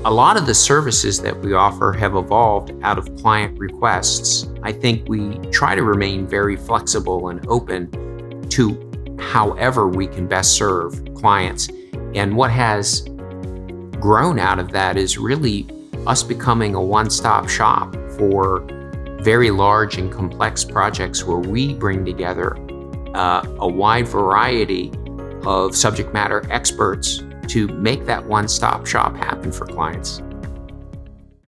A lot of the services that we offer have evolved out of client requests. I think we try to remain very flexible and open to however we can best serve clients. And what has grown out of that is really us becoming a one-stop shop for very large and complex projects where we bring together a wide variety of subject matter experts to make that one-stop shop happen for clients.